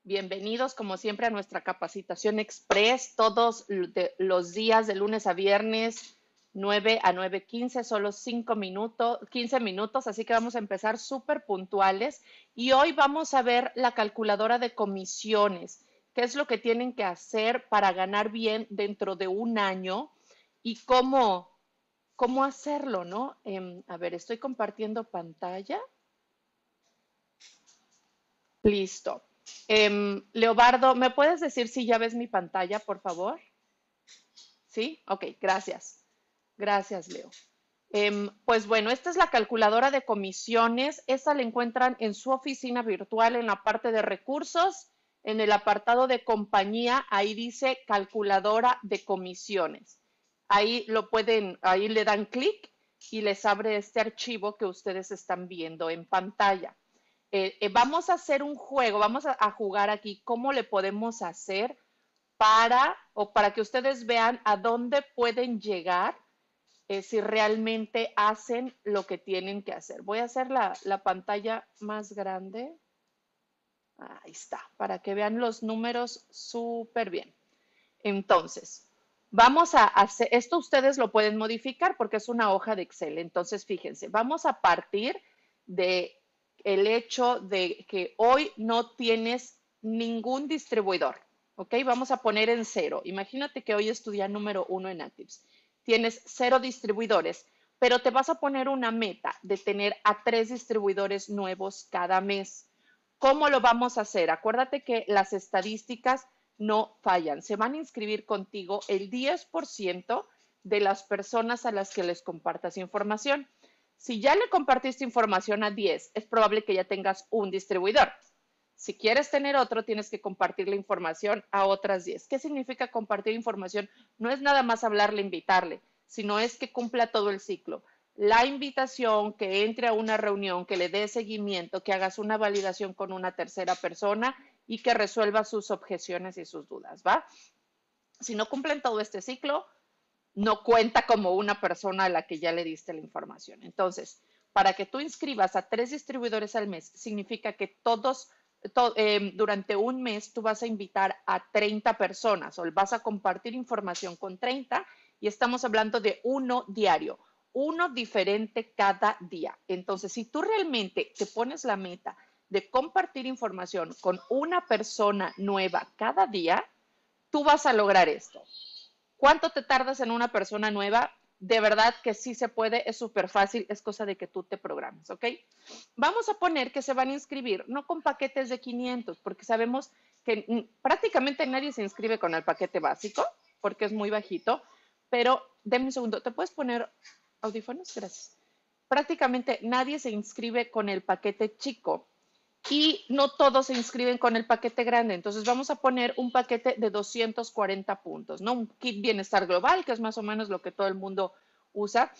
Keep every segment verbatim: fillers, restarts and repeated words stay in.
Bienvenidos, como siempre, a nuestra capacitación express, todos de- los días de lunes a viernes, nueve a nueve quince, solo cinco minutos, quince minutos, así que vamos a empezar súper puntuales. Y hoy vamos a ver la calculadora de comisiones, qué es lo que tienen que hacer para ganar bien dentro de un año y cómo, cómo hacerlo, ¿no? Em, a ver, estoy compartiendo pantalla. Listo. Em, Leobardo, ¿me puedes decir si ya ves mi pantalla, por favor? ¿Sí? Ok, gracias. Gracias, Leo. Em, pues bueno, esta es la calculadora de comisiones. Esta la encuentran en su oficina virtual en la parte de recursos, en el apartado de compañía. Ahí dice calculadora de comisiones. Ahí lo pueden, ahí le dan clic y les abre este archivo que ustedes están viendo en pantalla. Eh, eh, vamos a hacer un juego, vamos a, a jugar aquí cómo le podemos hacer para o para que ustedes vean a dónde pueden llegar eh, si realmente hacen lo que tienen que hacer. Voy a hacer la, la pantalla más grande. Ahí está, para que vean los números súper bien. Entonces, vamos a hacer, esto ustedes lo pueden modificar porque es una hoja de Excel. Entonces, fíjense, vamos a partir de el hecho de que hoy no tienes ningún distribuidor, ¿ok? Vamos a poner en cero. Imagínate que hoy es tu día número uno en Actives. Tienes cero distribuidores, pero te vas a poner una meta de tener a tres distribuidores nuevos cada mes. ¿Cómo lo vamos a hacer? Acuérdate que las estadísticas no fallan. Se van a inscribir contigo el diez por ciento de las personas a las que les compartas información. Si ya le compartiste información a diez, es probable que ya tengas un distribuidor. Si quieres tener otro, tienes que compartir la información a otras diez. ¿Qué significa compartir información? No es nada más hablarle, invitarle, sino es que cumpla todo el ciclo. La invitación, que entre a una reunión, que le dé seguimiento, que hagas una validación con una tercera persona y que resuelva sus objeciones y sus dudas, ¿va? Si no cumplen todo este ciclo, no cuenta como una persona a la que ya le diste la información. Entonces, para que tú inscribas a tres distribuidores al mes, significa que todos, to, eh, durante un mes, tú vas a invitar a treinta personas o vas a compartir información con treinta y estamos hablando de uno diario, uno diferente cada día. Entonces, si tú realmente te pones la meta de compartir información con una persona nueva cada día, tú vas a lograr esto. ¿Cuánto te tardas en una persona nueva? De verdad que sí se puede, es súper fácil, es cosa de que tú te programes, ¿ok? Vamos a poner que se van a inscribir, no con paquetes de quinientos, porque sabemos que prácticamente nadie se inscribe con el paquete básico, porque es muy bajito, pero denme un segundo, ¿te puedes poner audífonos? Gracias. Prácticamente nadie se inscribe con el paquete chico y no todos se inscriben con el paquete grande. Entonces vamos a poner un paquete de doscientos cuarenta puntos, ¿no? Un kit bienestar global, que es más o menos lo que todo el mundo usa.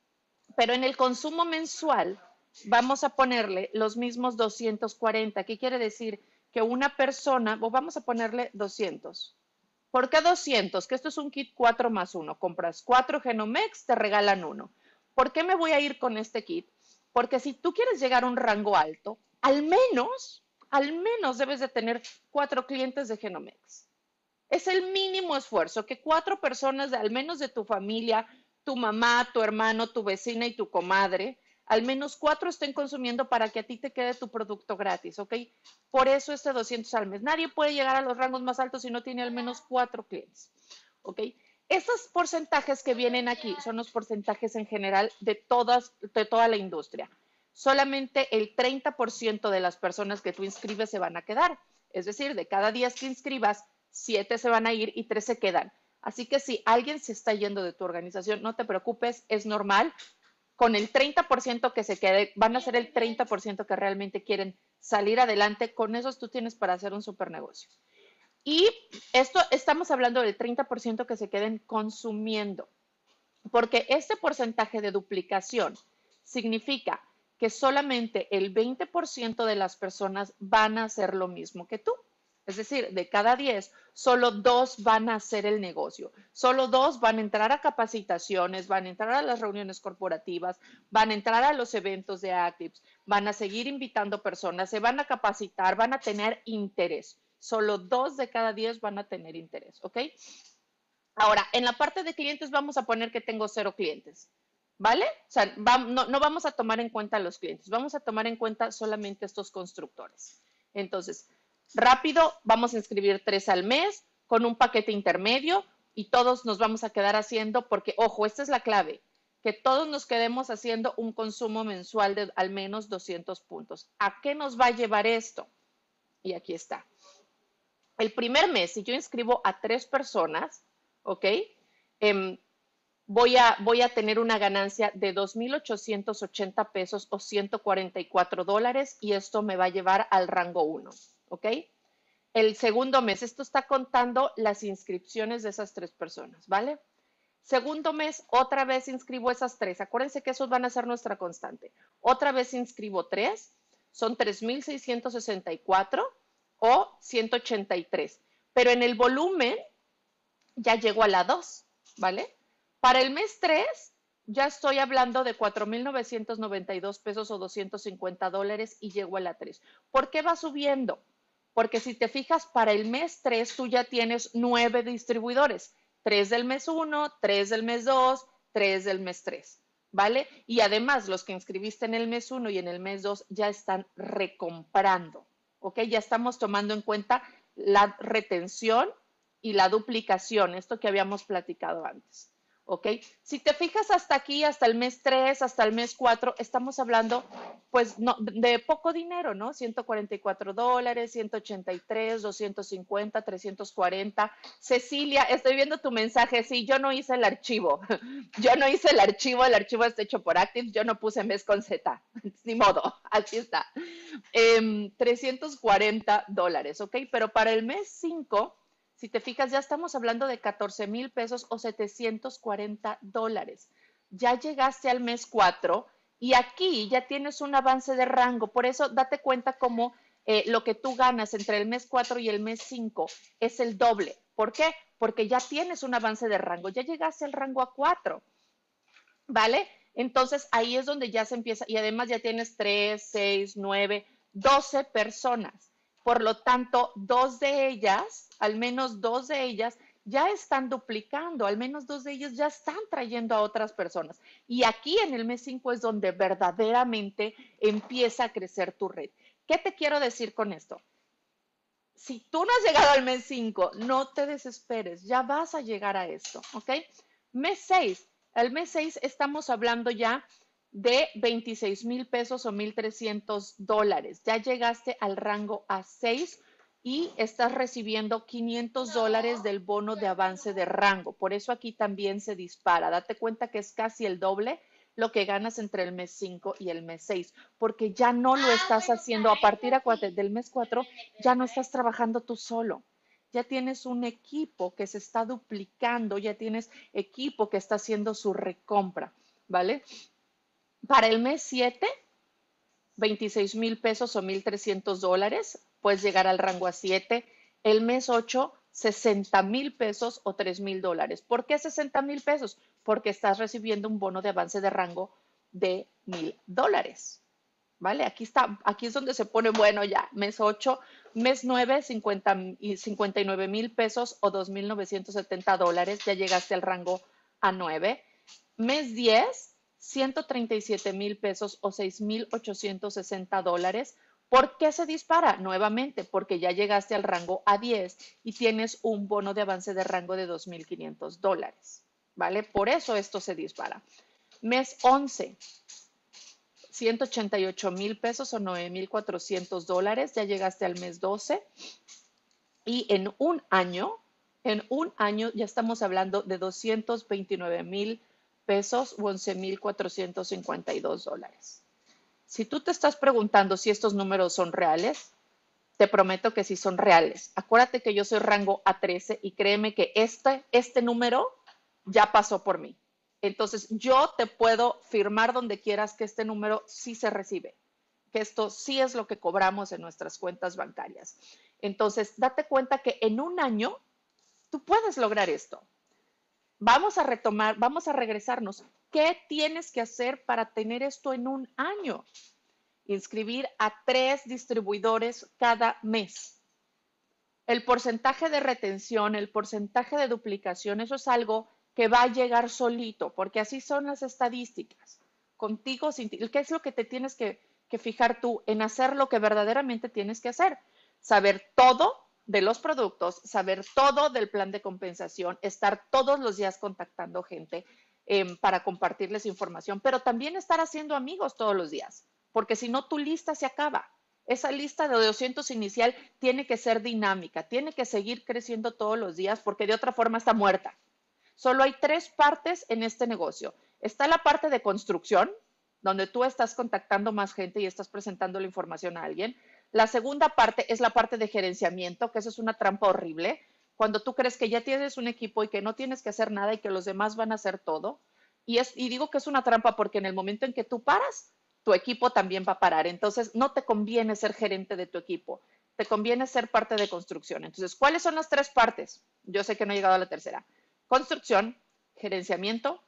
Pero en el consumo mensual vamos a ponerle los mismos doscientos cuarenta. ¿Qué quiere decir? Que una persona, o vamos a ponerle doscientos. ¿Por qué doscientos? Que esto es un kit cuatro más uno. Compras cuatro Genomex, te regalan uno. ¿Por qué me voy a ir con este kit? Porque si tú quieres llegar a un rango alto, al menos, al menos debes de tener cuatro clientes de Genomex. Es el mínimo esfuerzo que cuatro personas, de, al menos de tu familia, tu mamá, tu hermano, tu vecina y tu comadre, al menos cuatro estén consumiendo para que a ti te quede tu producto gratis, ¿ok? Por eso este doscientos al mes. Nadie puede llegar a los rangos más altos si no tiene al menos cuatro clientes, ¿ok? Estos porcentajes que vienen aquí son los porcentajes en general de, todas, de toda la industria. Solamente el treinta por ciento de las personas que tú inscribes se van a quedar. Es decir, de cada diez que inscribas, siete se van a ir y tres se quedan. Así que si alguien se está yendo de tu organización, no te preocupes, es normal. Con el treinta por ciento que se quede, van a ser el treinta por ciento que realmente quieren salir adelante. Con esos tú tienes para hacer un super negocio. Y esto estamos hablando del treinta por ciento que se queden consumiendo, porque este porcentaje de duplicación significa que solamente el veinte por ciento de las personas van a hacer lo mismo que tú. Es decir, de cada diez, solo dos van a hacer el negocio. Solo dos van a entrar a capacitaciones, van a entrar a las reuniones corporativas, van a entrar a los eventos de Actives, van a seguir invitando personas, se van a capacitar, van a tener interés. Solo dos de cada diez van a tener interés, ¿ok? Ahora, en la parte de clientes vamos a poner que tengo cero clientes, ¿vale? O sea, va- no, no vamos a tomar en cuenta los clientes, vamos a tomar en cuenta solamente estos constructores. Entonces, rápido, vamos a inscribir tres al mes con un paquete intermedio y todos nos vamos a quedar haciendo, porque, ojo, esta es la clave, que todos nos quedemos haciendo un consumo mensual de al menos doscientos puntos. ¿A qué nos va a llevar esto? Y aquí está. El primer mes, si yo inscribo a tres personas, ¿ok? Em, voy, a, voy a tener una ganancia de dos mil ochocientos ochenta pesos o ciento cuarenta y cuatro dólares y esto me va a llevar al rango uno, ¿ok? El segundo mes, esto está contando las inscripciones de esas tres personas, ¿vale? Segundo mes, otra vez inscribo esas tres. Acuérdense que esos van a ser nuestra constante. Otra vez inscribo tres, son tres mil seiscientos sesenta y cuatro o ciento ochenta y tres. Pero en el volumen ya llego a la dos, ¿vale? Para el mes tres ya estoy hablando de cuatro mil novecientos noventa y dos pesos o doscientos cincuenta dólares y llego a la tres. ¿Por qué va subiendo? Porque si te fijas, para el mes tres tú ya tienes nueve distribuidores. tres del mes uno, tres del mes dos, tres del mes tres, ¿vale? Y además los que inscribiste en el mes uno y en el mes dos ya están recomprando, ¿ok? Ya estamos tomando en cuenta la retención y la duplicación, esto que habíamos platicado antes, ¿ok? Si te fijas hasta aquí, hasta el mes tres, hasta el mes cuatro, estamos hablando pues no, de poco dinero, ¿no? ciento cuarenta y cuatro dólares, ciento ochenta y tres, doscientos cincuenta, trescientos cuarenta. Cecilia, estoy viendo tu mensaje, sí, yo no hice el archivo, yo no hice el archivo, el archivo está hecho por Active, yo no puse mes con Z, ni modo, así está. Eh, trescientos cuarenta dólares, ¿ok? Pero para el mes cinco, si te fijas, ya estamos hablando de catorce mil pesos o setecientos cuarenta dólares. Ya llegaste al mes cuatro y aquí ya tienes un avance de rango. Por eso date cuenta cómo eh, lo que tú ganas entre el mes cuatro y el mes cinco es el doble. ¿Por qué? Porque ya tienes un avance de rango. Ya llegaste al rango a cuatro, ¿vale? Entonces ahí es donde ya se empieza, y además ya tienes tres, seis, nueve, doce personas. Por lo tanto, dos de ellas, al menos dos de ellas, ya están duplicando, al menos dos de ellos ya están trayendo a otras personas. Y aquí en el mes cinco es donde verdaderamente empieza a crecer tu red. ¿Qué te quiero decir con esto? Si tú no has llegado al mes cinco, no te desesperes, ya vas a llegar a esto, ¿ok? Mes seis, el mes seis estamos hablando ya de veintiséis mil pesos o mil trescientos dólares. Ya llegaste al rango A seis y estás recibiendo quinientos dólares del bono de avance de rango. Por eso aquí también se dispara. Date cuenta que es casi el doble lo que ganas entre el mes cinco y el mes seis, porque ya no lo estás haciendo a partir del mes cuatro, ya no estás trabajando tú solo. Ya tienes un equipo que se está duplicando, ya tienes equipo que está haciendo su recompra, ¿vale? Para el mes siete, veintiséis mil pesos o mil trescientos dólares, puedes llegar al rango a siete. El mes ocho, sesenta mil pesos o tres mil dólares. ¿Por qué sesenta mil pesos? Porque estás recibiendo un bono de avance de rango de mil dólares. ¿Vale? Aquí está, aquí es donde se pone bueno ya. Mes ocho, mes nueve, cincuenta y cincuenta y nueve mil pesos o dos mil novecientos setenta dólares. Ya llegaste al rango a nueve. Mes diez, ciento treinta y siete mil pesos o seis mil ochocientos sesenta dólares. ¿Por qué se dispara? Nuevamente, porque ya llegaste al rango A diez y tienes un bono de avance de rango de dos mil quinientos dólares. ¿Vale? Por eso esto se dispara. Mes once, ciento ochenta y ocho mil pesos o nueve mil cuatrocientos dólares. Ya llegaste al mes doce y en un año, en un año ya estamos hablando de doscientos veintinueve mil pesos o once mil cuatrocientos cincuenta y dos dólares. Si tú te estás preguntando si estos números son reales, te prometo que sí son reales. Acuérdate que yo soy rango A trece y créeme que este, este número ya pasó por mí. Entonces, yo te puedo firmar donde quieras que este número sí se recibe, que esto sí es lo que cobramos en nuestras cuentas bancarias. Entonces, date cuenta que en un año tú puedes lograr esto. Vamos a retomar, vamos a regresarnos. ¿Qué tienes que hacer para tener esto en un año? Inscribir a tres distribuidores cada mes. El porcentaje de retención, el porcentaje de duplicación, eso es algo que va a llegar solito, porque así son las estadísticas. Contigo, sin ti. ¿Qué es lo que te tienes que, que fijar tú? En hacer lo que verdaderamente tienes que hacer. Saber todo de los productos, saber todo del plan de compensación, estar todos los días contactando gente eh, para compartirles información, pero también estar haciendo amigos todos los días, porque si no, tu lista se acaba. Esa lista de doscientos inicial tiene que ser dinámica, tiene que seguir creciendo todos los días, porque de otra forma está muerta. Solo hay tres partes en este negocio. Está la parte de construcción, donde tú estás contactando más gente y estás presentando la información a alguien. La segunda parte es la parte de gerenciamiento, que eso es una trampa horrible, cuando tú crees que ya tienes un equipo y que no tienes que hacer nada y que los demás van a hacer todo. Y, es, y digo que es una trampa porque en el momento en que tú paras, tu equipo también va a parar. Entonces, no te conviene ser gerente de tu equipo, te conviene ser parte de construcción. Entonces, ¿cuáles son las tres partes? Yo sé que no he llegado a la tercera. Construcción, gerenciamiento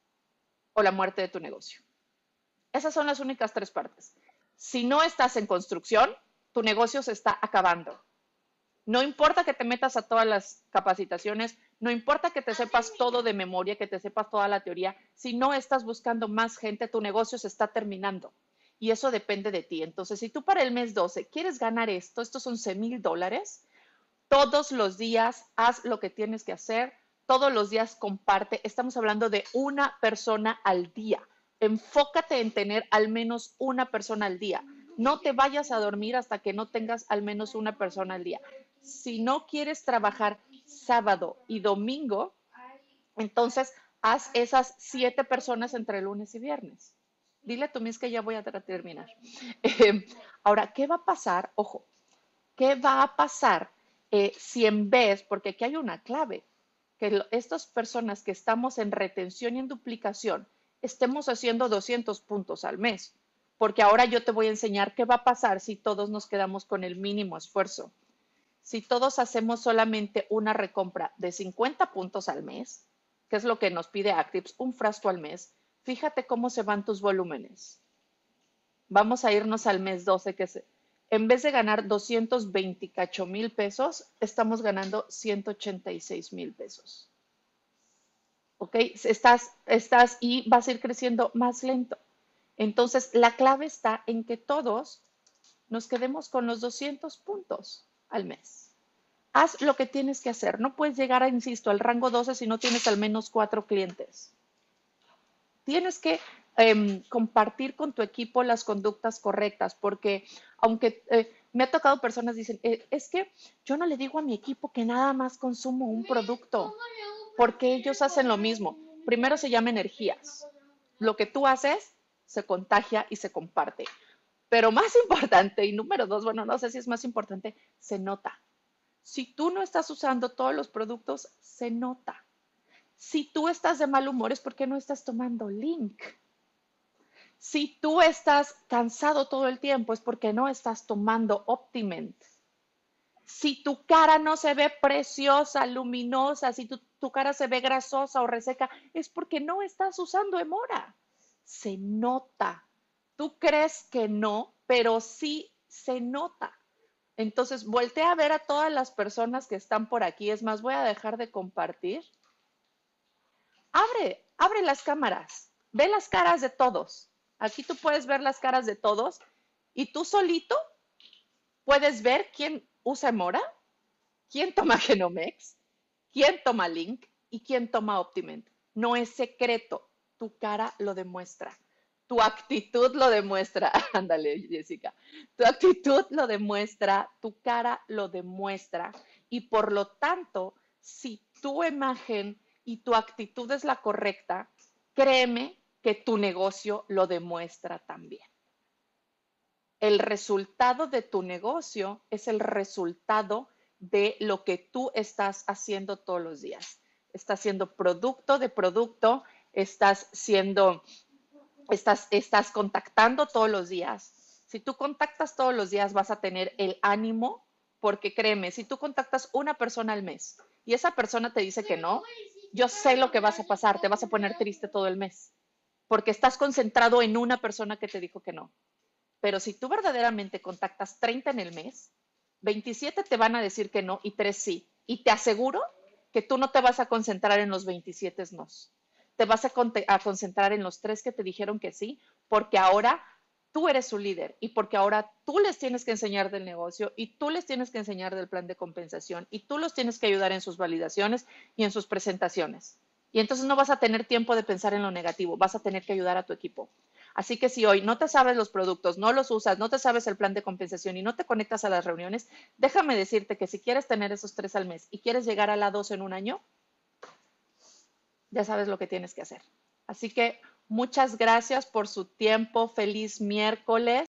o la muerte de tu negocio. Esas son las únicas tres partes. Si no estás en construcción, tu negocio se está acabando. No importa que te metas a todas las capacitaciones, no importa que te sepas todo de memoria, que te sepas toda la teoría, si no estás buscando más gente, tu negocio se está terminando. Y eso depende de ti. Entonces, si tú para el mes doce quieres ganar esto, estos once mil dólares, todos los días haz lo que tienes que hacer, todos los días comparte. Estamos hablando de una persona al día. Enfócate en tener al menos una persona al día. No te vayas a dormir hasta que no tengas al menos una persona al día. Si no quieres trabajar sábado y domingo, entonces haz esas siete personas entre lunes y viernes. Dile a tu mis que ya voy a terminar. Eh, ahora, ¿qué va a pasar? Ojo, ¿qué va a pasar eh, si en vez, porque aquí hay una clave, que lo, estas personas que estamos en retención y en duplicación, estemos haciendo doscientos puntos al mes? Porque ahora yo te voy a enseñar qué va a pasar si todos nos quedamos con el mínimo esfuerzo. Si todos hacemos solamente una recompra de cincuenta puntos al mes, que es lo que nos pide Actives, un frasco al mes, fíjate cómo se van tus volúmenes. Vamos a irnos al mes doce, que es, en vez de ganar doscientos veintiocho mil pesos, estamos ganando ciento ochenta y seis mil pesos. ¿Ok? Estás, estás y vas a ir creciendo más lento. Entonces, la clave está en que todos nos quedemos con los doscientos puntos al mes. Haz lo que tienes que hacer. No puedes llegar, a, insisto, al rango doce si no tienes al menos cuatro clientes. Tienes que eh, compartir con tu equipo las conductas correctas, porque aunque eh, me ha tocado personas que dicen, eh, es que yo no le digo a mi equipo que nada más consumo un producto, porque ellos hacen lo mismo. Primero se llama energías. Lo que tú haces se contagia y se comparte. Pero más importante, y número dos, bueno, no sé si es más importante, se nota. Si tú no estás usando todos los productos, se nota. Si tú estás de mal humor es porque no estás tomando Link. Si tú estás cansado todo el tiempo es porque no estás tomando Optiment. Si tu cara no se ve preciosa, luminosa, si tu, tu cara se ve grasosa o reseca, es porque no estás usando Emora. Se nota. Tú crees que no, pero sí se nota. Entonces, voltea a ver a todas las personas que están por aquí. Es más, voy a dejar de compartir. Abre, abre las cámaras. Ve las caras de todos. Aquí tú puedes ver las caras de todos y tú solito puedes ver quién usa Emora, quién toma Genomex, quién toma Link y quién toma Optiment. No es secreto. Tu cara lo demuestra. Tu actitud lo demuestra. Ándale, Jessica. Tu actitud lo demuestra, tu cara lo demuestra. Y por lo tanto, si tu imagen y tu actitud es la correcta, créeme que tu negocio lo demuestra también. El resultado de tu negocio es el resultado de lo que tú estás haciendo todos los días. Estás siendo producto de producto, estás siendo... Estás, estás contactando todos los días. Si tú contactas todos los días, vas a tener el ánimo, porque créeme, si tú contactas una persona al mes y esa persona te dice que no, yo sé lo que vas a pasar, te vas a poner triste todo el mes, porque estás concentrado en una persona que te dijo que no. Pero si tú verdaderamente contactas treinta en el mes, veintisiete te van a decir que no y tres sí. Y te aseguro que tú no te vas a concentrar en los veintisiete no. Te vas a, con a concentrar en los tres que te dijeron que sí, porque ahora tú eres su líder y porque ahora tú les tienes que enseñar del negocio y tú les tienes que enseñar del plan de compensación y tú los tienes que ayudar en sus validaciones y en sus presentaciones. Y entonces no vas a tener tiempo de pensar en lo negativo, vas a tener que ayudar a tu equipo. Así que si hoy no te sabes los productos, no los usas, no te sabes el plan de compensación y no te conectas a las reuniones, déjame decirte que si quieres tener esos tres al mes y quieres llegar a la dos en un año, ya sabes lo que tienes que hacer. Así que muchas gracias por su tiempo. Feliz miércoles.